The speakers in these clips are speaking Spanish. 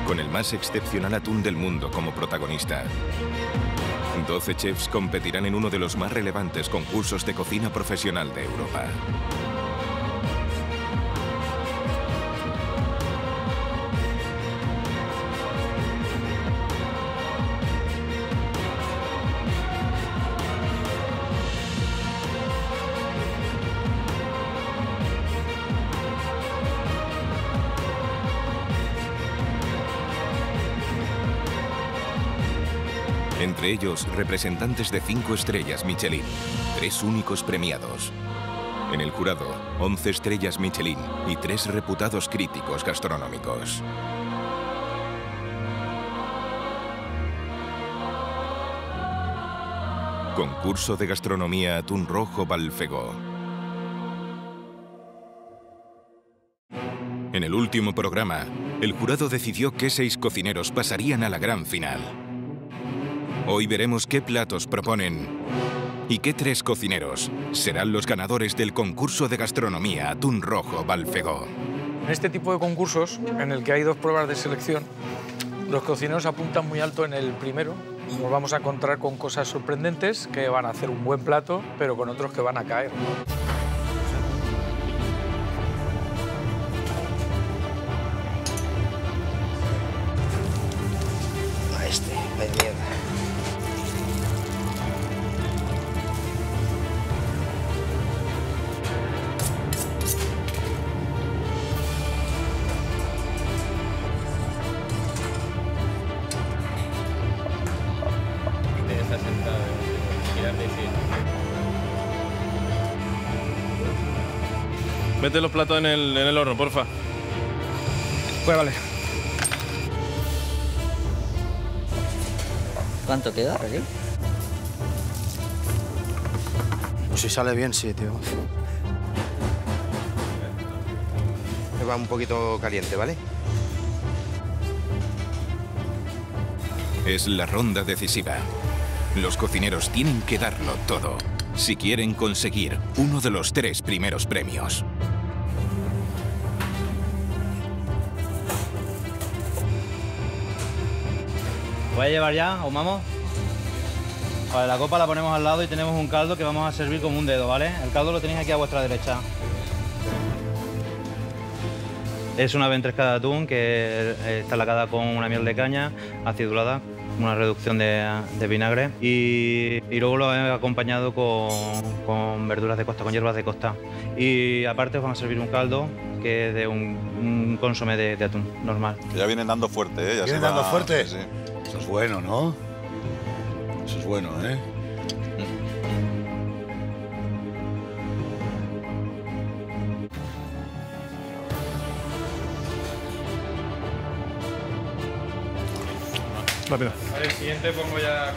con el más excepcional atún del mundo como protagonista. 12 chefs competirán en uno de los más relevantes concursos de cocina profesional de Europa. Entre ellos, representantes de 5 estrellas Michelin, 3 únicos premiados. En el jurado, 11 estrellas Michelin y 3 reputados críticos gastronómicos. Concurso de gastronomía Atún Rojo Balfegó. En el último programa, el jurado decidió qué 6 cocineros pasarían a la gran final. Hoy veremos qué platos proponen y qué 3 cocineros serán los ganadores del concurso de gastronomía Atún Rojo Balfegó. En este tipo de concursos, en el que hay 2 pruebas de selección, los cocineros apuntan muy alto en el primero. Nos vamos a encontrar con cosas sorprendentes que van a hacer un buen plato, pero con otros que van a caer. Vaya mierda. Está sentado, mirando y sí. Mete los platos en el horno, porfa. Pues vale. ¿Cuánto queda, Raquel? Pues si sale bien, sí, tío. Me va un poquito caliente, ¿vale? Es la ronda decisiva. Los cocineros tienen que darlo todo si quieren conseguir uno de los 3 primeros premios. ¿Voy a llevar ya? ¿O vamos? Vale, la copa la ponemos al lado y tenemos un caldo que vamos a servir como un dedo, ¿vale? El caldo lo tenéis aquí a vuestra derecha. Es una ventresca de atún que está lacada con una miel de caña, acidulada, una reducción de vinagre y luego lo he acompañado con verduras de costa, con hierbas de costa. Y aparte os van a servir un caldo que es de un consomé de atún normal. Que ya vienen dando fuerte, ¿eh? Ya ¿Vienen se va... dando fuerte? Sí. Eso es bueno, ¿no? Eso es bueno, ¿eh? Rápido. Vale, el siguiente pongo ya...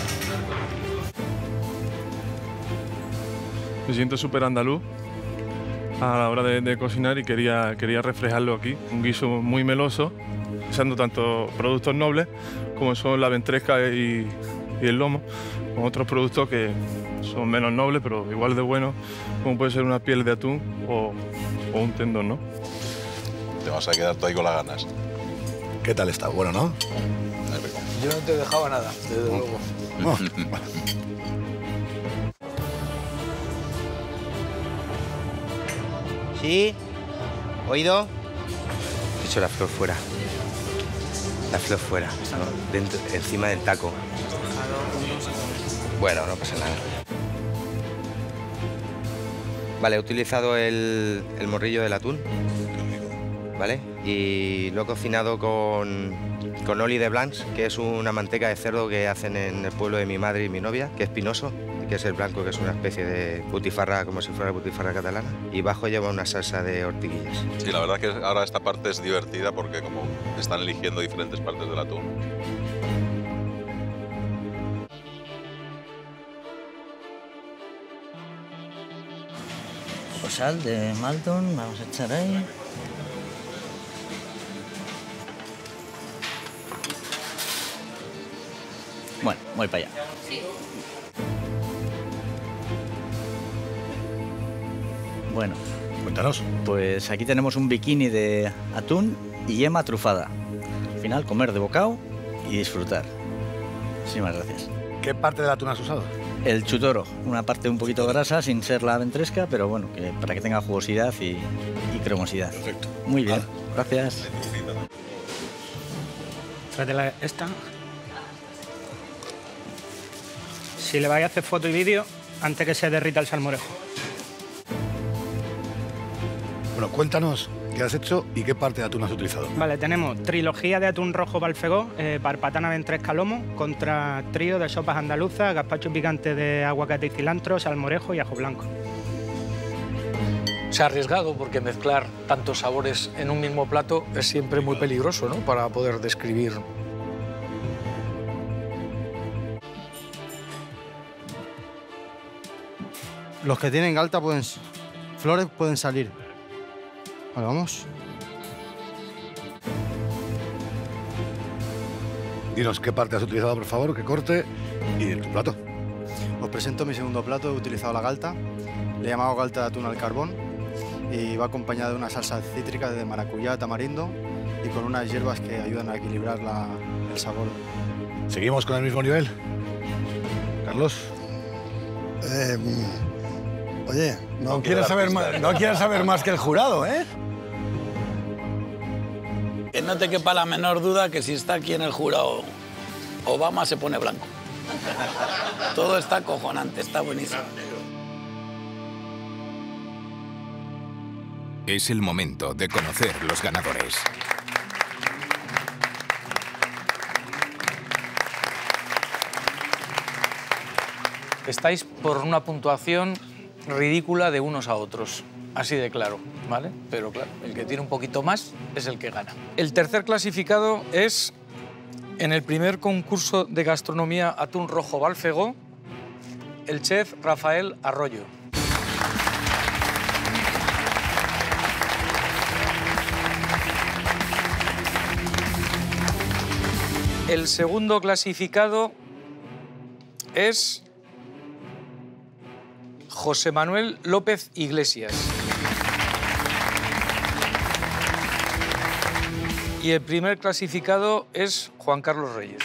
Me siento súper andaluz a la hora de cocinar y quería reflejarlo aquí. Un guiso muy meloso, usando tanto productos nobles como son la ventresca y el lomo, con otros productos que son menos nobles pero igual de buenos, como puede ser una piel de atún o un tendón, ¿no? Te vas a quedar tú ahí con las ganas. ¿Qué tal está? Bueno, ¿no? Yo no te dejaba nada, desde luego. No. ¿Sí? ¿Oído? He hecho la flor fuera. La flor fuera, ¿no? Dentro, encima del taco. Bueno, no pasa nada. Vale, he utilizado el morrillo del atún, ¿vale? Y lo he cocinado con oli de blancs, que es una manteca de cerdo que hacen en el pueblo de mi madre y mi novia, que es pinoso, que es el blanco, que es una especie de butifarra, como si fuera butifarra catalana. Y bajo lleva una salsa de ortiguillas. Sí, la verdad que ahora esta parte es divertida porque como están eligiendo diferentes partes del atún. Sal de Maldon, vamos a echar ahí. Bueno, voy para allá. Bueno, Cuéntanos. pues aquí tenemos un bikini de atún y yema trufada. Al final, comer de bocado y disfrutar. Muchísimas gracias. ¿Qué parte del atún has usado? El chutoro, una parte un poquito grasa sin ser la ventresca, pero bueno, para que tenga jugosidad y cremosidad. Perfecto. Muy bien, gracias. Tráetela esta. Si le vais a hacer foto y vídeo, antes que se derrita el salmorejo. Bueno, cuéntanos qué has hecho y qué parte de atún has utilizado. Vale, tenemos trilogía de atún rojo Balfegó, parpatana ventresca lomo, contra trío de sopas andaluzas, gazpacho picante de aguacate y cilantro, salmorejo y ajo blanco. Se ha arriesgado porque mezclar tantos sabores en un mismo plato es siempre muy peligroso, ¿no? Para poder describir. Los que tienen galta flores pueden salir. Vale, vamos. Dinos qué parte has utilizado, por favor, qué corte y tu plato. Os presento mi segundo plato. He utilizado la galta. Le he llamado galta de atún al carbón y va acompañada de una salsa cítrica de maracuyá, tamarindo y con unas hierbas que ayudan a equilibrar el sabor. ¿Seguimos con el mismo nivel? Carlos. Oye, no quieres saber más que el jurado, ¿eh? Que no te quepa la menor duda que si está aquí en el jurado Obama se pone blanco. Todo está acojonante, está buenísimo. Es el momento de conocer los ganadores. Estáis por una puntuación ridícula de unos a otros, así de claro, ¿vale? Pero claro, el que tiene un poquito más es el que gana. El tercer clasificado es, en el primer concurso de gastronomía Atún Rojo Balfegó, el chef Rafael Arroyo. El segundo clasificado es José Manuel López Iglesias. Y el primer clasificado es Juan Carlos Reyes.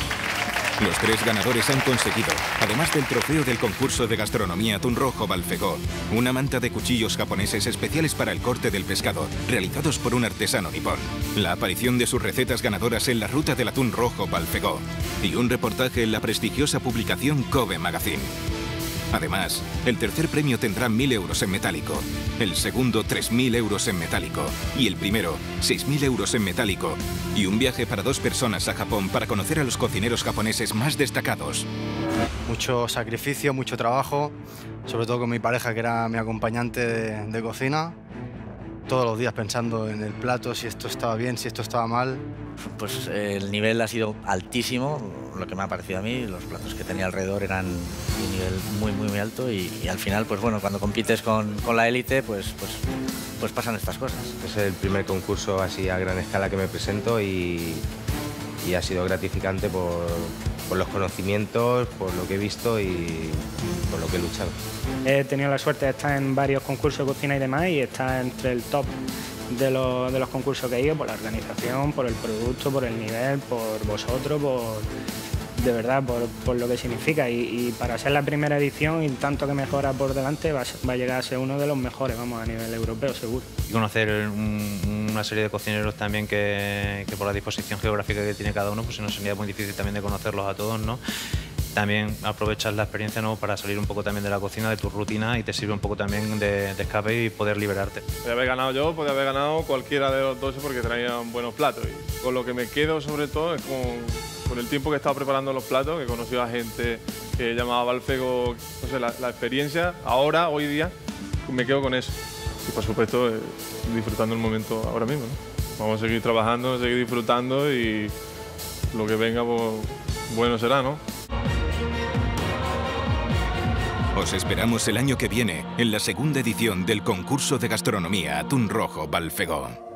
Los tres ganadores han conseguido, además del trofeo del concurso de gastronomía Atún Rojo Balfegó, una manta de cuchillos japoneses especiales para el corte del pescado, realizados por un artesano nipón, la aparición de sus recetas ganadoras en la ruta del Atún Rojo Balfegó y un reportaje en la prestigiosa publicación Kobe Magazine. Además, el tercer premio tendrá 1.000 euros en metálico, el segundo 3.000 euros en metálico y el primero 6.000 euros en metálico y un viaje para 2 personas a Japón para conocer a los cocineros japoneses más destacados. Mucho sacrificio, mucho trabajo, sobre todo con mi pareja que era mi acompañante de cocina. Todos los días pensando en el plato, si esto estaba bien, si esto estaba mal. Pues el nivel ha sido altísimo, lo que me ha parecido a mí. Los platos que tenía alrededor eran de un nivel muy alto y al final, pues bueno, cuando compites con la élite, pues pasan estas cosas. Es el primer concurso así a gran escala que me presento y ha sido gratificante por los conocimientos, por lo que he visto y por lo que he luchado. He tenido la suerte de estar en varios concursos de cocina y demás y estar entre el top de los concursos que he ido, por la organización, por el producto, por el nivel, por vosotros, de verdad, por lo que significa. Y para ser la primera edición y tanto que mejora por delante, va a llegar a ser uno de los mejores, vamos, a nivel europeo, seguro. Y conocer una serie de cocineros también que por la disposición geográfica que tiene cada uno, pues nos sería muy difícil también de conocerlos a todos, ¿no? También aprovechar la experiencia, ¿no?, para salir un poco también de la cocina, de tu rutina, y te sirve un poco también de escape y poder liberarte. Podría haber ganado yo, podría haber ganado cualquiera de los 12 porque traían buenos platos. Y con lo que me quedo sobre todo es con el tiempo que he estado preparando los platos, que he conocido a gente que llamaba Balfegó, no sé, la experiencia, ahora, hoy día, me quedo con eso. Y por supuesto, disfrutando el momento ahora mismo, ¿no? Vamos a seguir trabajando, seguir disfrutando y lo que venga, pues, bueno será, ¿no? Os esperamos el año que viene en la segunda edición del concurso de gastronomía Atún Rojo Balfegó.